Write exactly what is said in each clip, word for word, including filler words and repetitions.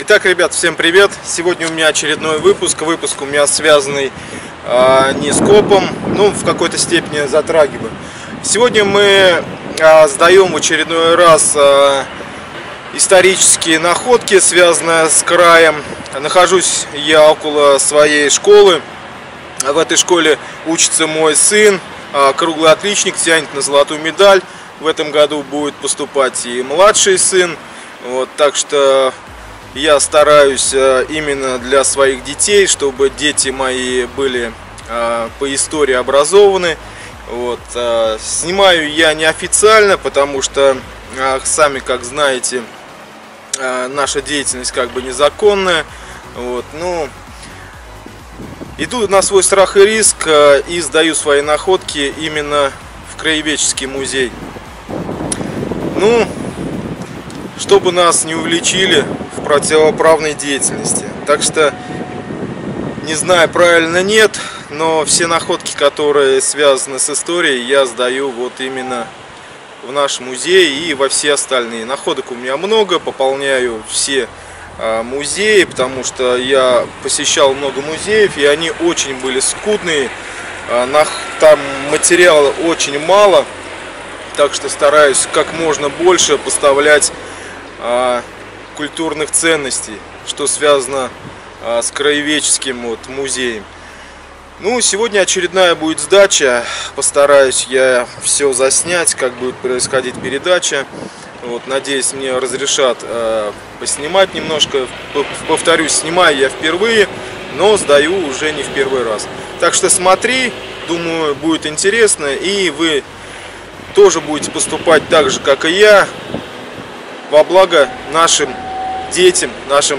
Итак, ребят, всем привет! Сегодня у меня очередной выпуск. Выпуск у меня связанный э, не с копом, но в какой-то степени затрагиваю. Сегодня мы э, сдаем в очередной раз э, исторические находки, связанные с краем. Нахожусь я около своей школы. В этой школе учится мой сын, э, круглый отличник, тянет на золотую медаль. В этом году будет поступать и младший сын. Вот, так что я стараюсь именно для своих детей, чтобы дети мои были по истории образованы. Вот. Снимаю я неофициально, потому что, сами как знаете, наша деятельность как бы незаконная. Вот. Ну, иду на свой страх и риск и сдаю свои находки именно в краеведческий музей. Ну, чтобы нас не увлечили в противоправной деятельности. Так что, не знаю, правильно нет, но все находки, которые связаны с историей, я сдаю вот именно в наш музей и во все остальные. Находок у меня много, пополняю все а, музеи, потому что я посещал много музеев, и они очень были скудные, а, на, там материала очень мало, так что стараюсь как можно больше поставлять а, культурных ценностей, что связано а, с краеведческим вот, музеем. Ну, сегодня очередная будет сдача. Постараюсь я все заснять, как будет происходить передача. Вот, надеюсь, мне разрешат а, поснимать немножко. Повторюсь, снимаю я впервые, но сдаю уже не в первый раз. Так что смотри, думаю, будет интересно, и вы тоже будете поступать так же, как и я, во благо нашим детям, нашим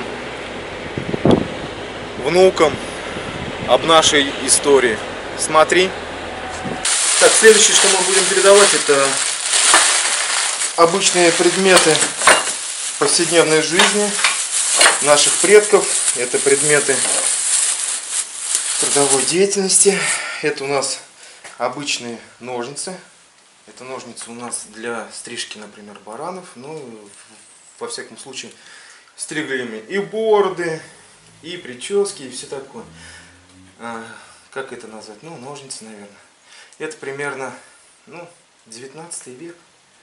внукам, об нашей истории. Смотри. Так, следующее, что мы будем передавать, это обычные предметы повседневной жизни наших предков. Это предметы трудовой деятельности. Это у нас обычные ножницы. Это ножницы у нас для стрижки, например, баранов. Ну, во всяком случае, стригли ими и бороды, и прически, и все такое. А, как это назвать? Ну, ножницы, наверное. Это примерно, ну, девятнадцатый век.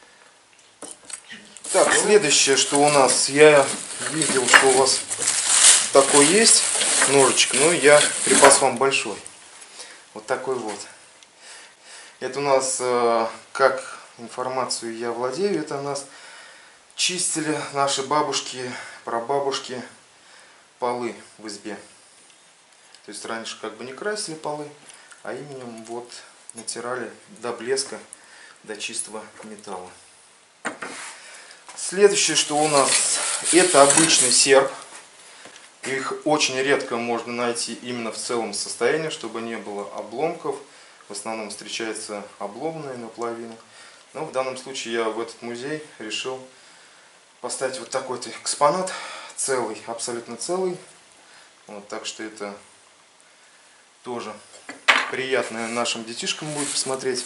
Так, следующее, что у нас, я видел, что у вас такой есть ножичек, но я припас вам большой. Вот такой вот. Это у нас, как информацию я владею, это у нас чистили наши бабушки, прабабушки полы в избе. То есть раньше как бы не красили полы, а именно вот натирали до блеска, до чистого металла. Следующее, что у нас, это обычный серп. Их очень редко можно найти именно в целом состоянии, чтобы не было обломков. В основном встречается обломанная наполовину. Но в данном случае я в этот музей решил поставить вот такой-то экспонат. Целый, абсолютно целый. Вот, так что это тоже приятно нашим детишкам будет посмотреть.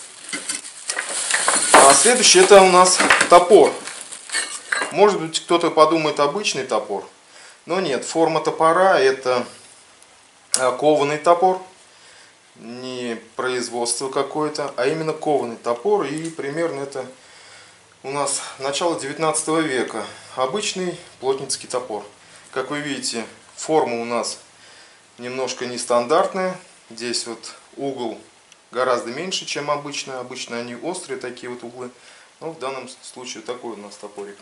А следующее, это у нас топор. Может быть, кто-то подумает, обычный топор. Но нет, форма топора — это кованый топор. Не производство какое-то, а именно кованый топор. И примерно это у нас начало девятнадцатого века. Обычный плотницкий топор. Как вы видите, форма у нас немножко нестандартная. Здесь вот угол гораздо меньше, чем обычно. Обычно они острые, такие вот углы. Но в данном случае такой у нас топорик.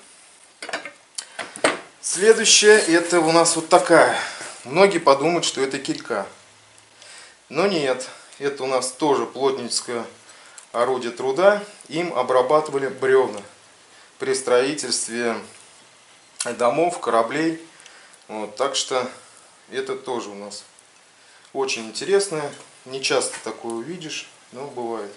Следующее, это у нас вот такая. Многие подумают, что это килька. Но нет, это у нас тоже плотницкое орудие труда. Им обрабатывали бревна при строительстве домов, кораблей. Вот, так что это тоже у нас очень интересное. Не часто такое увидишь, но бывает.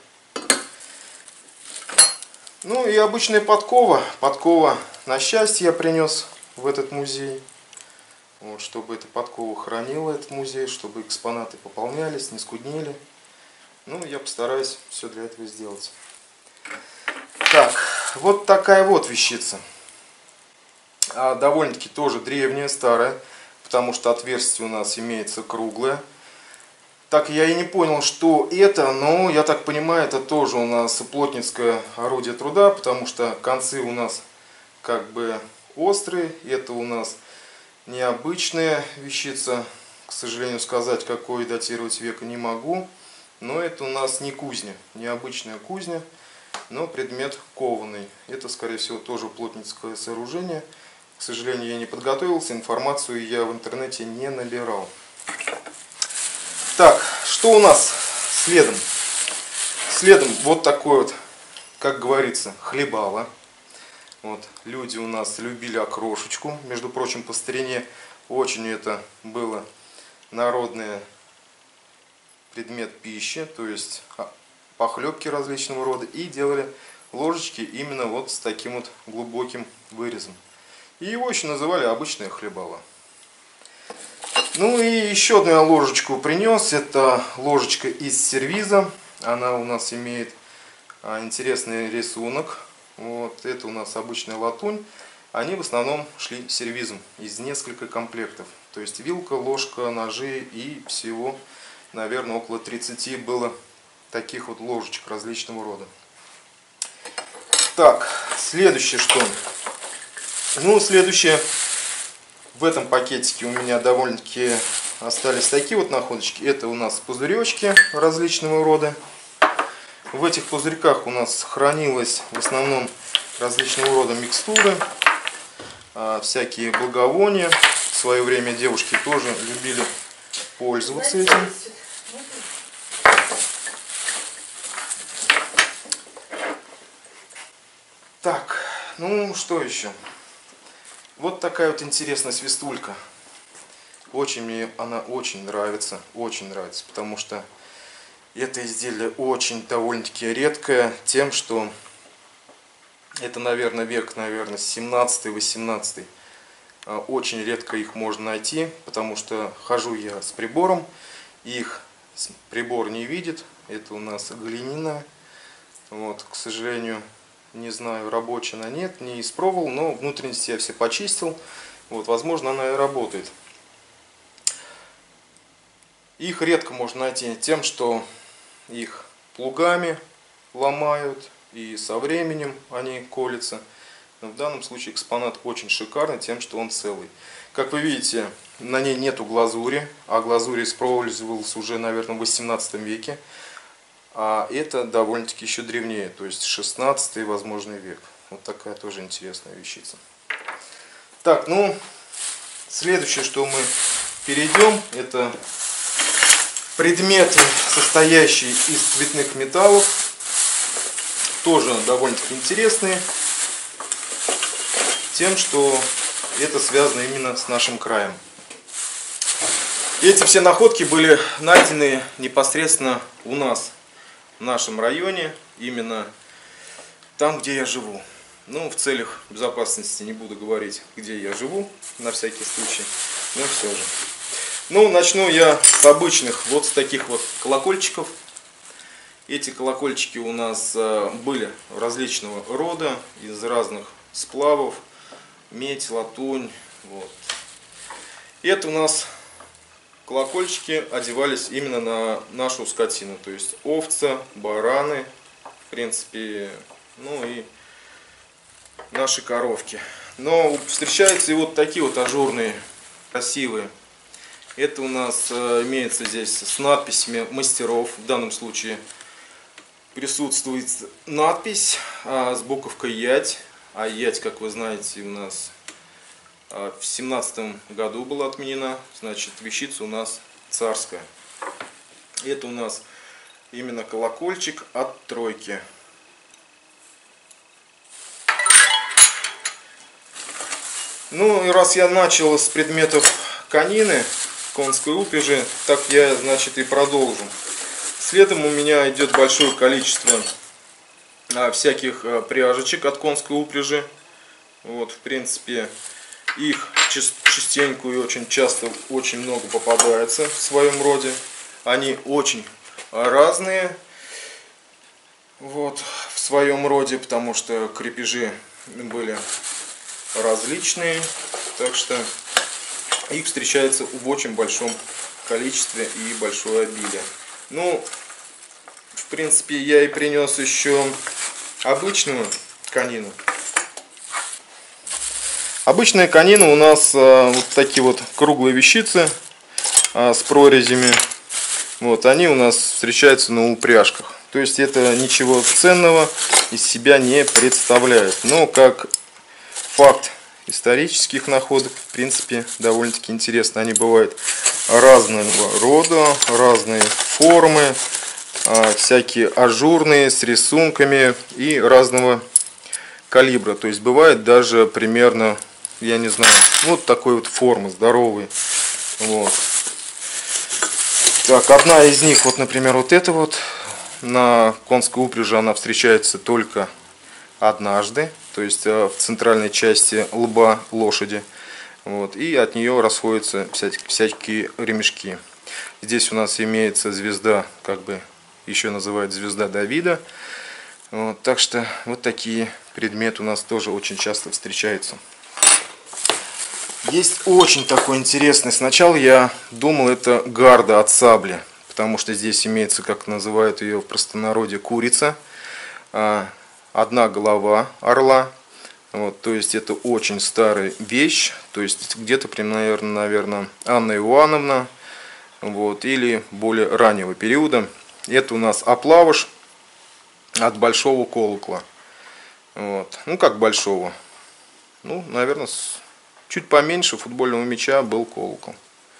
Ну и обычная подкова. Подкова на счастье я принес в этот музей. Вот, чтобы эта подкова хранила этот музей, чтобы экспонаты пополнялись, не скуднели. Ну, я постараюсь все для этого сделать. Так, вот такая вот вещица. а, довольно-таки тоже древняя, старая, потому что отверстие у нас имеется круглое. Так, я и не понял, что это, но я так понимаю, это тоже у нас плотницкое орудие труда, потому что концы у нас как бы острые, это у нас необычная вещица, к сожалению, сказать, какой датировать века не могу, но это у нас не кузня, необычная кузня, но предмет кованый. Это, скорее всего, тоже плотницкое сооружение. К сожалению, я не подготовился, информацию я в интернете не набирал. Так, что у нас следом? Следом вот такой вот, как говорится, хлебало. Вот, люди у нас любили окрошечку. Между прочим, по старине очень это было народный предмет пищи, то есть похлебки различного рода. И делали ложечки именно вот с таким вот глубоким вырезом. И его еще называли обычное хлебало. Ну и еще одну я ложечку принес. Это ложечка из сервиза. Она у нас имеет а, интересный рисунок. Вот это у нас обычная латунь. Они в основном шли сервизом из нескольких комплектов. То есть вилка, ложка, ножи и всего, наверное, около тридцати было таких вот ложечек различного рода. Так, следующее что? Ну, следующее. В этом пакетике у меня довольно-таки остались такие вот находочки. Это у нас пузыречки различного рода. В этих пузырьках у нас хранилось в основном различного рода микстуры, всякие благовония. В свое время девушки тоже любили пользоваться этим. Так, ну что еще? Вот такая вот интересная свистулька. Очень мне она очень нравится, очень нравится, потому что это изделие очень довольно-таки редкое тем, что это, наверное, век, наверное, семнадцатый-восемнадцатый. Очень редко их можно найти, потому что хожу я с прибором, их прибор не видит. Это у нас глиняная. Вот, к сожалению, не знаю, рабочая она нет, не испробовал, но внутренности я все почистил. Вот, возможно, она и работает. Их редко можно найти тем, что их плугами ломают, и со временем они колются. Но в данном случае экспонат очень шикарный тем, что он целый. Как вы видите, на ней нету глазури, а глазурь использовалась уже, наверное, в восемнадцатом веке. А это довольно-таки еще древнее, то есть шестнадцатый, возможно, век. Вот такая тоже интересная вещица. Так, ну, следующее, что мы перейдем, это предметы, состоящие из цветных металлов. Тоже довольно-таки интересные. Тем, что это связано именно с нашим краем. Эти все находки были найдены непосредственно у нас, в нашем районе, именно там, где я живу. Ну, в целях безопасности не буду говорить, где я живу, на всякий случай, но все же. Ну, начну я с обычных, вот с таких вот колокольчиков. Эти колокольчики у нас были различного рода, из разных сплавов, медь, латунь. Вот. Это у нас колокольчики одевались именно на нашу скотину, то есть овцы, бараны, в принципе, ну и наши коровки. Но встречаются и вот такие вот ажурные, красивые. Это у нас имеется здесь с надписями мастеров. В данном случае присутствует надпись с буковкой ять. А ять, как вы знаете, у нас в семнадцатом году была отменена. Значит, вещица у нас царская. Это у нас именно колокольчик от тройки. Ну и раз я начал с предметов конины, конской упряжи, так я, значит, и продолжу. Следом у меня идет большое количество а, всяких а, пряжечек от конской упряжи. Вот, в принципе, их частенько и очень часто очень много попадается в своем роде. Они очень разные, вот, в своем роде, потому что крепежи были различные, так что их встречается в очень большом количестве и большое обилие. Ну, в принципе, я и принес еще обычную конину. Обычная конина у нас а, вот такие вот круглые вещицы а, с прорезями. Вот, они у нас встречаются на упряжках. То есть это ничего ценного из себя не представляет. Но как факт исторических находок, в принципе, довольно-таки интересно. Они бывают разного рода, разные формы, всякие ажурные, с рисунками и разного калибра. То есть бывает даже примерно, я не знаю, вот такой вот формы, здоровый. Вот. Так, одна из них, вот, например, вот эта вот, на конской упряжи она встречается только однажды, то есть в центральной части лба лошади. Вот, и от нее расходятся всякие, всякие ремешки. Здесь у нас имеется звезда, как бы еще называют звезда Давида. Вот, так что вот такие предметы у нас тоже очень часто встречаются. Есть очень такой интересный. Сначала я думал, это гарда от сабли, потому что здесь имеется, как называют ее в простонародье, курица. Одна голова орла. Вот, то есть это очень старая вещь. То есть где-то примерно, наверное, Анна Иоанновна. Вот, или более раннего периода. Это у нас оплавыш от большого колокола. Вот. Ну, как большого? Ну, наверное, чуть поменьше футбольного мяча был колокол.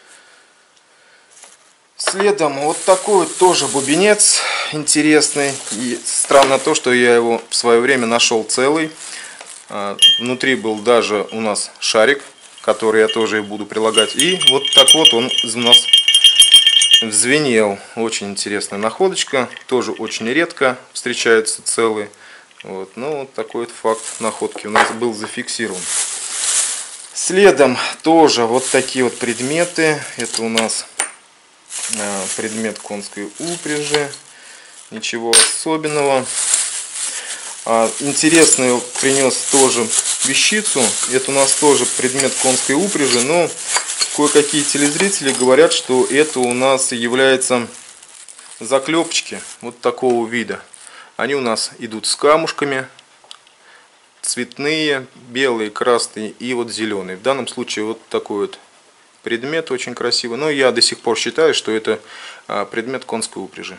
Следом вот такой вот тоже бубенец интересный. И странно то, что я его в свое время нашел целый. Внутри был даже у нас шарик, который я тоже и буду прилагать. И вот так вот он у нас взвенел. Очень интересная находочка. Тоже очень редко встречаются целые. Вот. Ну, вот такой вот факт находки у нас был зафиксирован. Следом тоже вот такие вот предметы. Это у нас предмет конской упряжи. Ничего особенного. Интересную принес тоже вещицу. Это у нас тоже предмет конской упряжи, но кое-какие телезрители говорят, что это у нас является заклепочки вот такого вида. Они у нас идут с камушками, цветные, белые, красные и вот зеленые. В данном случае вот такой вот предмет очень красивый. Но я до сих пор считаю, что это предмет конской упряжи.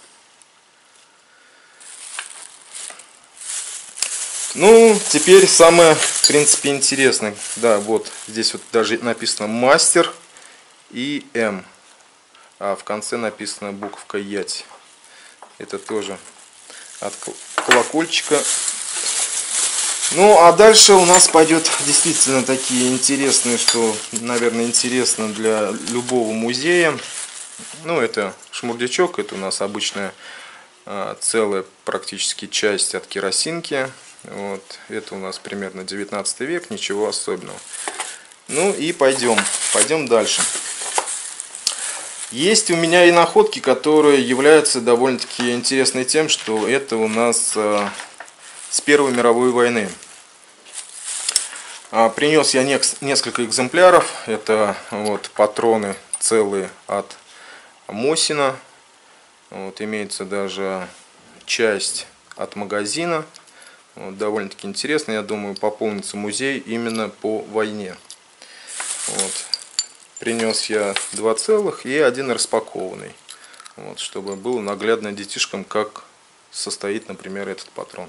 Ну, теперь самое, в принципе, интересное. Да, вот здесь вот даже написано мастер и М. А в конце написана буковка Ять. Это тоже от колокольчика. Ну, а дальше у нас пойдет действительно такие интересные, что, наверное, интересно для любого музея. Ну, это шмурдячок, это у нас обычная а, целая практически часть от керосинки. Вот, это у нас примерно девятнадцатый век, ничего особенного. Ну и пойдем, пойдем дальше. Есть у меня и находки, которые являются довольно-таки интересны тем, что это у нас э, с Первой мировой войны. А, принес я несколько экземпляров. Это вот патроны целые от Мосина. Вот, имеется даже часть от магазина. Вот, довольно-таки интересно, я думаю, пополнится музей именно по войне. Вот. Принес я два целых и один распакованный. Вот, чтобы было наглядно детишкам, как состоит, например, этот патрон.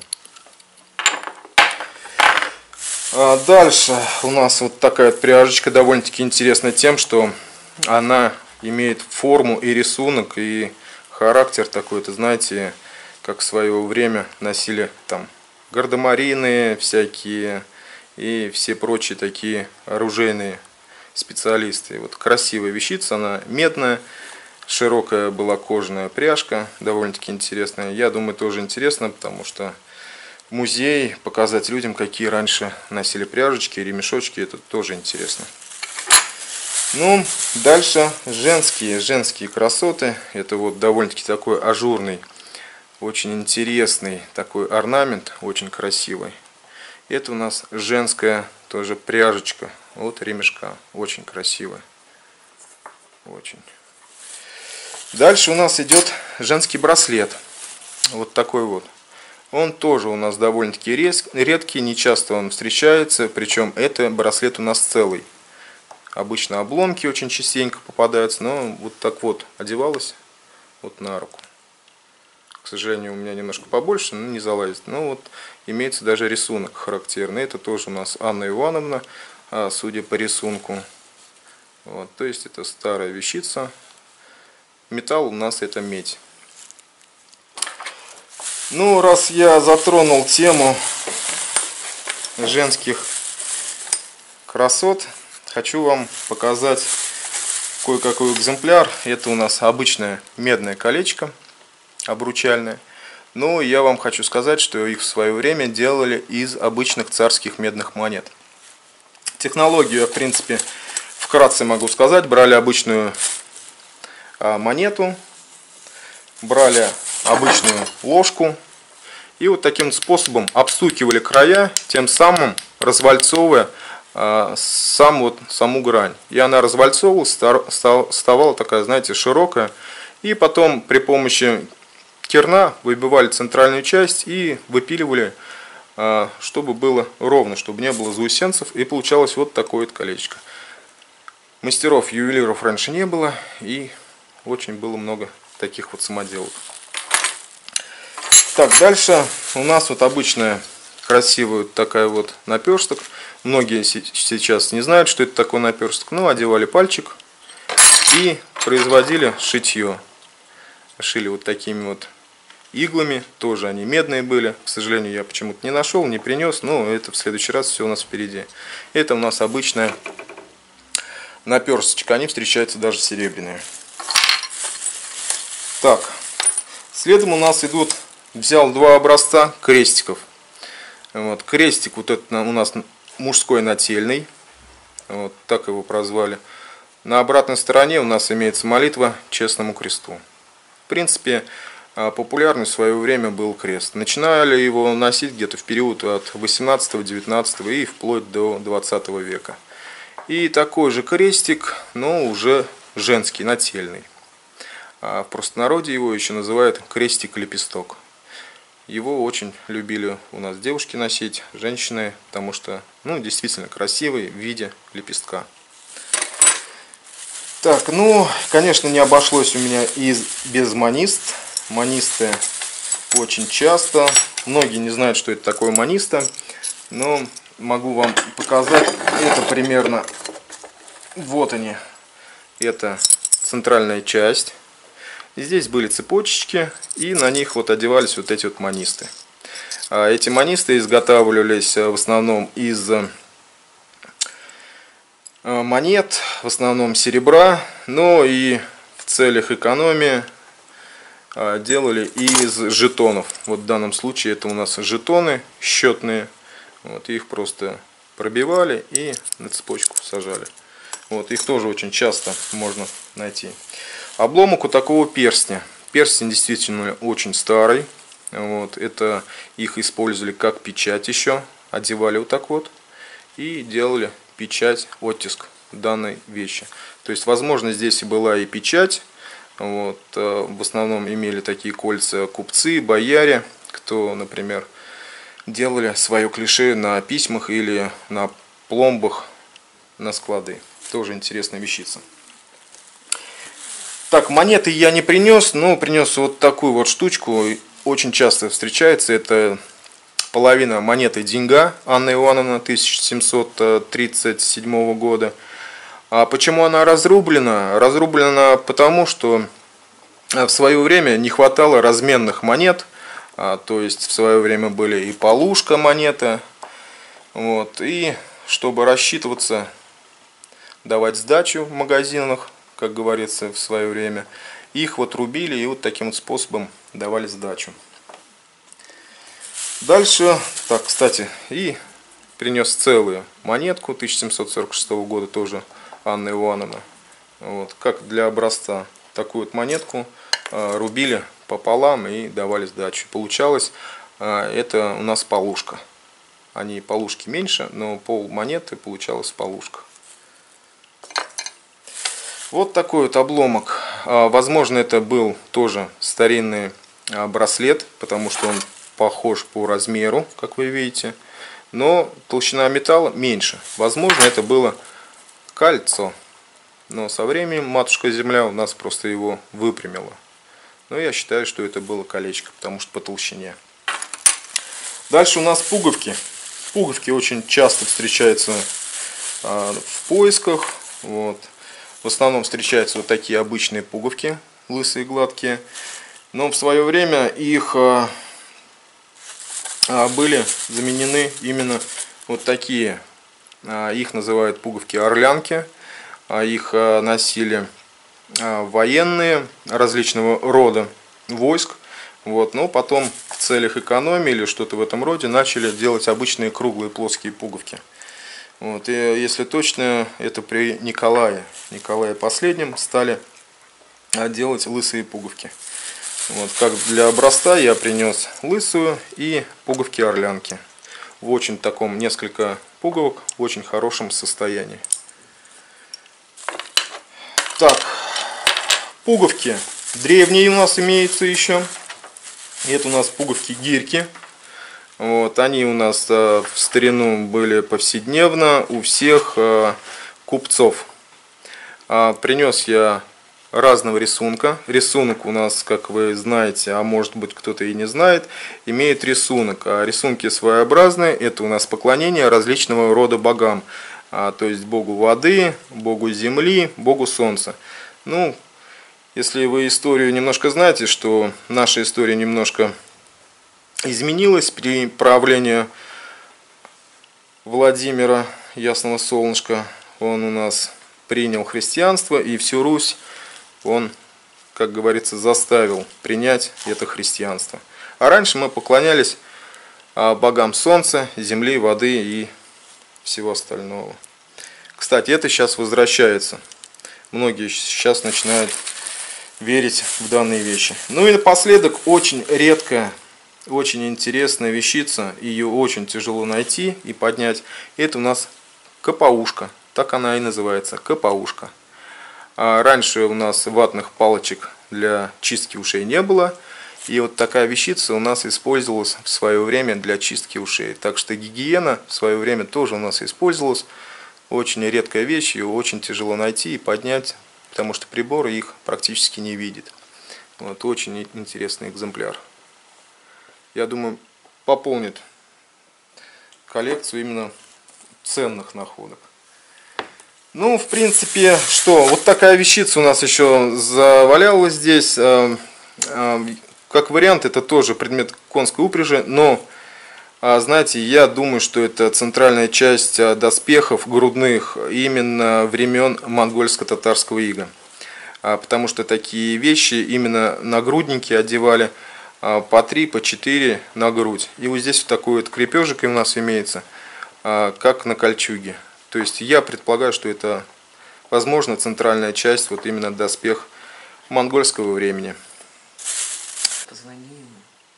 А дальше у нас вот такая вот пряжечка, довольно-таки интересна тем, что она имеет форму и рисунок, и характер такой, это знаете, как в свое время носили там гардемарины всякие и все прочие такие оружейные специалисты. Вот красивая вещица, она медная, широкая была кожаная пряжка, довольно-таки интересная. Я думаю, тоже интересно, потому что в музее показать людям, какие раньше носили пряжечки, ремешочки, это тоже интересно. Ну, дальше женские, женские красоты. Это вот довольно-таки такой ажурный, очень интересный такой орнамент, очень красивый. Это у нас женская тоже пряжечка от ремешка. Очень красивая. Очень. Дальше у нас идет женский браслет. Вот такой вот. Он тоже у нас довольно-таки редкий, не часто он встречается. Причем это браслет у нас целый. Обычно обломки очень частенько попадаются, но вот так вот одевалась вот на руку. К сожалению, у меня немножко побольше, но не залазит. Но вот имеется даже рисунок характерный. Это тоже у нас Анна Ивановна, судя по рисунку. Вот, то есть это старая вещица. Металл у нас это медь. Ну, раз я затронул тему женских красот, хочу вам показать кое-какой экземпляр. Это у нас обычное медное колечко обручальное. Но я вам хочу сказать, что их в свое время делали из обычных царских медных монет. Технологию я, в принципе, вкратце могу сказать. Брали обычную монету, брали обычную ложку и вот таким способом обстукивали края, тем самым развальцовывая а, сам, вот, саму грань. И она развальцовывалась, ставала такая, знаете, широкая. И потом при помощи керна выбивали центральную часть и выпиливали, а, чтобы было ровно, чтобы не было заусенцев. И получалось вот такое вот колечко. Мастеров, ювелиров раньше не было, и очень было много таких вот самоделов. Так, дальше у нас вот обычная красивая вот такая вот наперсток. Многие сейчас не знают, что это такой наперсток, но одевали пальчик и производили шитье. Шили вот такими вот иглами, тоже они медные были. К сожалению, я почему-то не нашел, не принес, но это в следующий раз все у нас впереди. Это у нас обычная наперсточка, они встречаются даже серебряные. Так, следом у нас идут, взял два образца крестиков. Вот, крестик вот этот у нас мужской нательный, вот так его прозвали. На обратной стороне у нас имеется молитва Честному кресту. В принципе, популярный в свое время был крест. Начинали его носить где-то в период от восемнадцатого-девятнадцатого и вплоть до двадцатого века. И такой же крестик, но уже женский, нательный. А в простонародье его еще называют крестик-лепесток. Его очень любили у нас девушки носить, женщины, потому что, ну, действительно красивый в виде лепестка. Так, ну, конечно, не обошлось у меня и без манист. Манисты очень часто. Многие не знают, что это такое маниста, но могу вам показать. Это примерно, вот они, это центральная часть. И здесь были цепочечки, и на них вот одевались вот эти вот манисты. Эти манисты изготавливались в основном из монет, в основном серебра, но и в целях экономии делали из жетонов. Вот в данном случае это у нас жетоны счетные. Вот, их просто пробивали и на цепочку сажали. Вот, их тоже очень часто можно найти. Обломок у такого перстня. Перстень действительно очень старый. Вот, это их использовали как печать еще. Одевали вот так вот. И делали печать, оттиск данной вещи. То есть, возможно, здесь и была и печать. Вот, в основном имели такие кольца купцы, бояре, кто, например, делали свое клише на письмах или на пломбах на склады. Тоже интересная вещица. Так, монеты я не принес, но принес вот такую вот штучку. Очень часто встречается. Это половина монеты деньга Анна Ивановна тысяча семьсот тридцать седьмого года. А почему она разрублена? Разрублена потому, что в свое время не хватало разменных монет. А, то есть в свое время были и полушка монеты. Вот, и чтобы рассчитываться, давать сдачу в магазинах, как говорится, в свое время, их вот рубили и вот таким вот способом давали сдачу. Дальше, так, кстати, и принес целую монетку тысяча семьсот сорок шестого года, тоже Анна Ивановна. Вот, как для образца, такую вот монетку а, рубили пополам и давали сдачу. Получалось, а, это у нас полушка. они полушки меньше, но пол монеты получалось полушка. Вот такой вот обломок. Возможно, это был тоже старинный браслет, потому что он похож по размеру, как вы видите. Но толщина металла меньше. Возможно, это было кольцо. Но со временем матушка Земля у нас просто его выпрямила. Но я считаю, что это было колечко, потому что по толщине. Дальше у нас пуговки. Пуговки очень часто встречаются а, в поисках. Вот. В основном встречаются вот такие обычные пуговки, лысые, гладкие. Но в свое время их а, а, были заменены именно вот такие. А, их называют пуговки-орлянки. А, их а, носили а, военные различного рода войск. Вот. Но потом в целях экономии или что-то в этом роде начали делать обычные круглые плоские пуговки. Вот, и если точно, это при Николае, Николае Последнем стали делать лысые пуговки. Вот, как для образца я принес лысую и пуговки-орлянки. В очень таком, несколько пуговок, в очень хорошем состоянии. Так, пуговки древние у нас имеются еще. Это у нас пуговки-гирьки. Вот, они у нас э, в старину были повседневно у всех э, купцов. А, принес я разного рисунка. Рисунок у нас, как вы знаете, а может быть кто-то и не знает, имеет рисунок. А рисунки своеобразные. Это у нас поклонение различного рода богам. А, то есть богу воды, богу земли, богу солнца. Ну, если вы историю немножко знаете, что наша история немножко изменилось при правлении Владимира Ясного Солнышка. Он у нас принял христианство, и всю Русь он, как говорится, заставил принять это христианство. А раньше мы поклонялись богам солнца, земли, воды и всего остального. Кстати, это сейчас возвращается. Многие сейчас начинают верить в данные вещи. Ну и напоследок, очень редкая, очень интересная вещица, ее очень тяжело найти и поднять. Это у нас капаушка, так она и называется, капаушка. А раньше у нас ватных палочек для чистки ушей не было, и вот такая вещица у нас использовалась в свое время для чистки ушей. Так что гигиена в свое время тоже у нас использовалась. Очень редкая вещь, ее очень тяжело найти и поднять, потому что прибор их практически не видит. Вот, очень интересный экземпляр. Я думаю, пополнит коллекцию именно ценных находок. Ну, в принципе, что, вот такая вещица у нас еще завалялась здесь. Как вариант, это тоже предмет конской упряжи, но, знаете, я думаю, что это центральная часть доспехов грудных именно времен монгольско-татарского ига. Потому что такие вещи именно нагрудники одевали по три, по четыре на грудь. И вот здесь вот такой вот крепежик у нас имеется, как на кольчуге. То есть я предполагаю, что это, возможно, центральная часть, вот именно доспех монгольского времени. Позвони ему.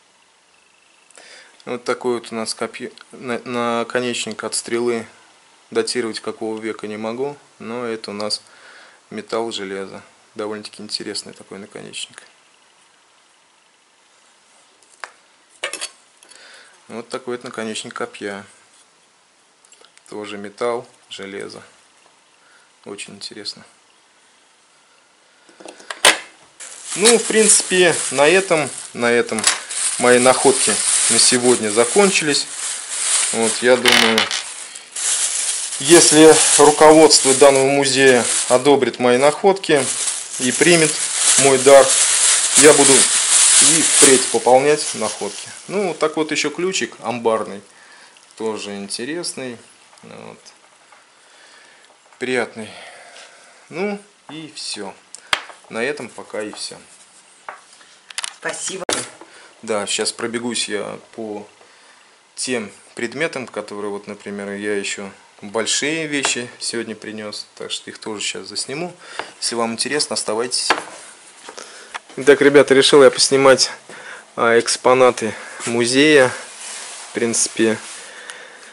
Вот такой вот у нас копье, наконечник от стрелы. Датировать какого века не могу, но это у нас металл, железо. Довольно-таки интересный такой наконечник. Вот такой вот наконечник копья. Тоже металл, железо. Очень интересно. Ну, в принципе, на этом, на этом мои находки на сегодня закончились. Вот, я думаю, если руководство данного музея одобрит мои находки и примет мой дар, я буду и впредь пополнять находки. Ну, вот так вот еще ключик амбарный. Тоже интересный. Вот. Приятный. Ну и все. На этом пока и все. Спасибо. Да, сейчас пробегусь я по тем предметам, которые, вот, например, я еще большие вещи сегодня принес. Так что их тоже сейчас засниму. Если вам интересно, оставайтесь. Итак, ребята, решил я поснимать а, экспонаты музея. В принципе,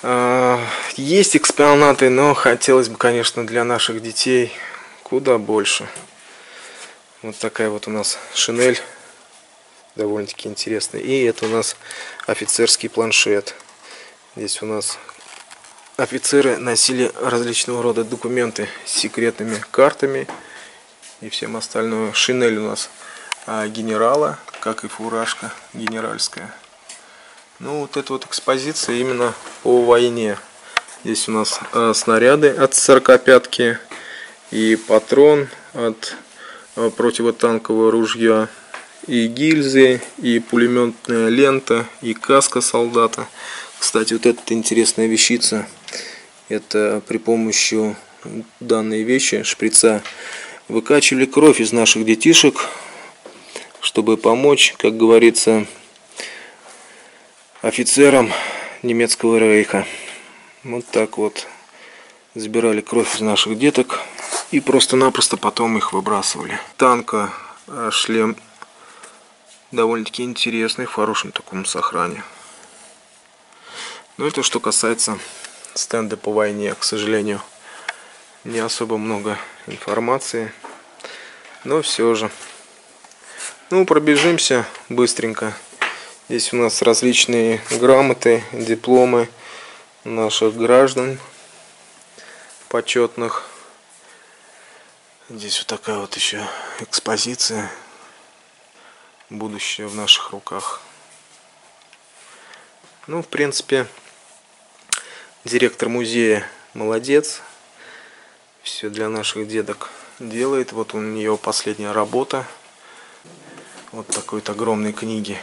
Есть экспонаты, но хотелось бы, конечно, для наших детей куда больше. Вот такая вот у нас шинель, довольно-таки интересная. И это у нас офицерский планшет. Здесь у нас офицеры носили различного рода документы с секретными картами и всем остальное. Шинель у нас генерала, как и фуражка генеральская. Ну, вот эта вот экспозиция именно по войне. Здесь у нас а, снаряды от сорокопятки и патрон от а, противотанкового ружья, и гильзы, и пулеметная лента, и каска солдата. Кстати, вот эта интересная вещица. Это при помощи данной вещи, шприца, выкачивали кровь из наших детишек, чтобы помочь, как говорится, офицерам немецкого рейха. Вот так вот забирали кровь из наших деток и просто-напросто потом их выбрасывали. Танка шлем довольно-таки интересный, в хорошем таком сохране. Но это что касается стенда по войне. К сожалению, не особо много информации, но все же. Ну, пробежимся быстренько. Здесь у нас различные грамоты, дипломы наших граждан почетных. Здесь вот такая вот еще экспозиция. Будущее в наших руках. Ну, в принципе, директор музея молодец. Все для наших деток делает. Вот у нее последняя работа. Вот такой вот огромной книги.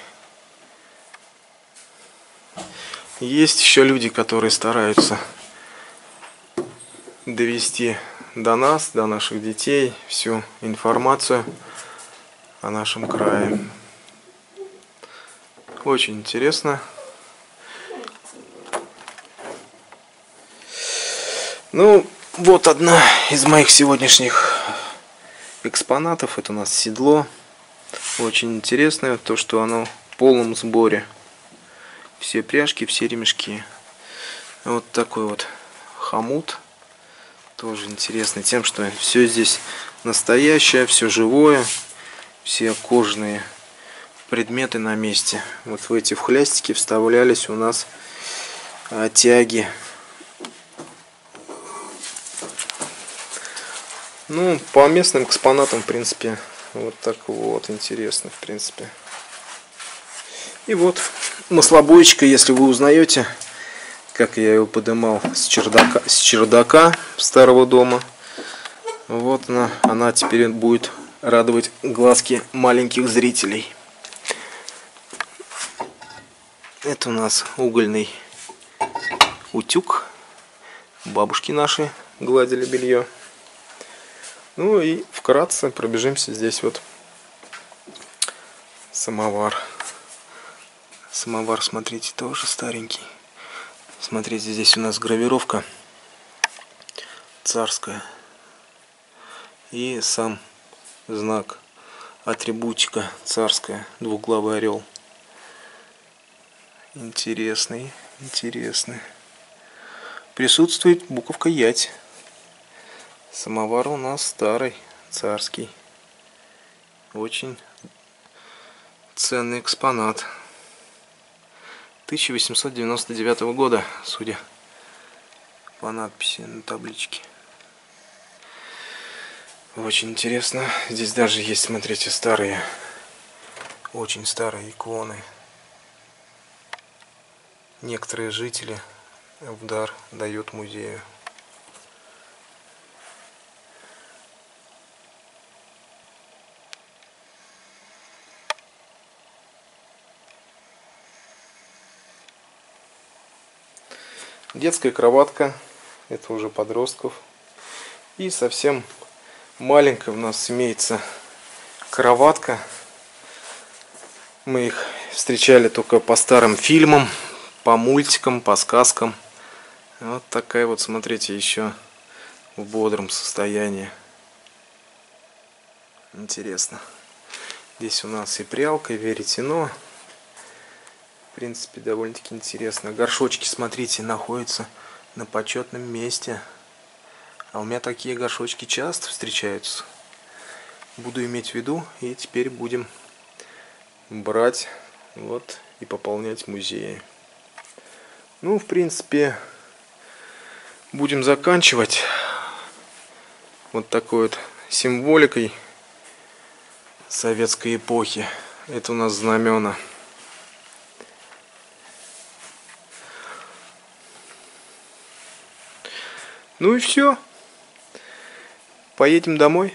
Есть еще люди, которые стараются довести до нас, до наших детей всю информацию о нашем крае. Очень интересно. Ну, вот одна из моих сегодняшних экспонатов. Это у нас седло. Очень интересное, то, что оно в полном сборе. Все пряжки, все ремешки. Вот такой вот хомут. Тоже интересный тем, что все здесь настоящее, все живое. Все кожаные предметы на месте. Вот в эти вхлястики вставлялись у нас а, тяги. Ну, по местным экспонатам, в принципе, вот так вот интересно, в принципе. И вот маслобойчика, если вы узнаете, как я его подымал с чердака, с чердака старого дома. Вот она, она теперь будет радовать глазки маленьких зрителей. Это у нас угольный утюг. Бабушки наши гладили белье. Ну и вкратце пробежимся здесь вот самовар. Самовар, смотрите, тоже старенький. Смотрите, здесь у нас гравировка царская. И сам знак, атрибутика царская, двуглавый орел. Интересный, интересный. Присутствует буковка ять. Самовар у нас старый, царский. Очень ценный экспонат. тысяча восемьсот девяносто девятого года, судя по надписи на табличке. Очень интересно. Здесь даже есть, смотрите, старые, очень старые иконы. Некоторые жители в дар дают музею. Детская кроватка, это уже подростков. И совсем маленькая у нас имеется кроватка. Мы их встречали только по старым фильмам, по мультикам, по сказкам. Вот такая вот, смотрите, еще в бодром состоянии. Интересно. Здесь у нас и прялка, и веретено. принципе, довольно-таки интересно. Горшочки, смотрите, находятся на почетном месте. А у меня такие горшочки часто встречаются. Буду иметь в виду, и теперь будем брать вот и пополнять музеи. Ну, в принципе, будем заканчивать вот такой вот символикой советской эпохи. Это у нас знамена. Ну и все. Поедем домой.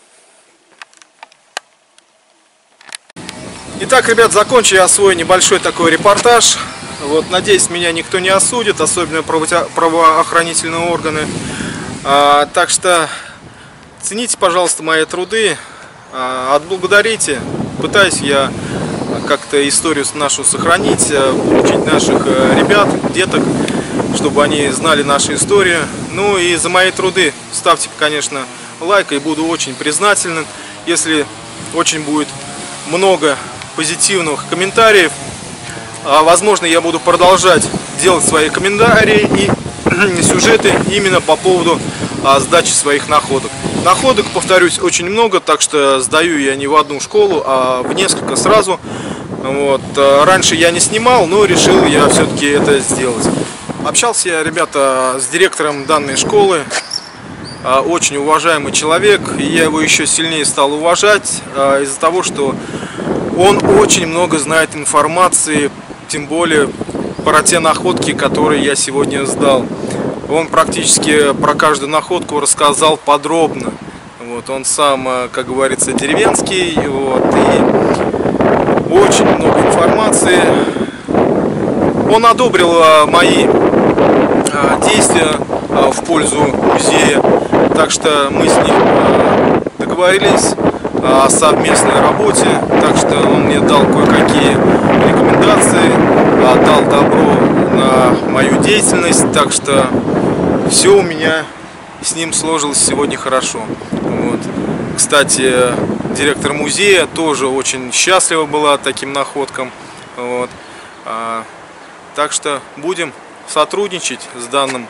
Итак, ребят, закончил я свой небольшой такой репортаж. Вот, надеюсь, меня никто не осудит, особенно правоохранительные органы. А, так что цените, пожалуйста, мои труды, а, отблагодарите. Пытаюсь я как-то историю нашу сохранить, учить наших ребят, деток, чтобы они знали нашу историю. Ну и за мои труды ставьте, конечно, лайк, и буду очень признателен, если очень будет много позитивных комментариев. Возможно, я буду продолжать делать свои комментарии и сюжеты именно по поводу сдачи своих находок. Находок, повторюсь, очень много, так что сдаю я не в одну школу, а в несколько сразу. Вот. Раньше я не снимал, но решил я все-таки это сделать. Общался я, ребята, с директором данной школы. Очень уважаемый человек, и я его еще сильнее стал уважать из-за того, что он очень много знает информации, тем более про те находки, которые я сегодня сдал. Он практически про каждую находку рассказал подробно. Вот, он сам, как говорится, деревенский, вот, и очень много информации. Он одобрил мои действия в пользу музея, так что мы с ним договорились о совместной работе, так что он мне дал кое-какие рекомендации, дал добро на мою деятельность, так что все у меня с ним сложилось сегодня хорошо. Вот. Кстати, директор музея тоже очень счастлива была таким находкам. Вот. А, так что будем сотрудничать с данным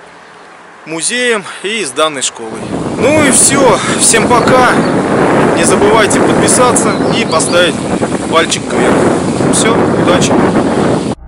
музеем и с данной школой. Ну и все. Всем пока. Не забывайте подписаться и поставить пальчик вверх. Все, удачи.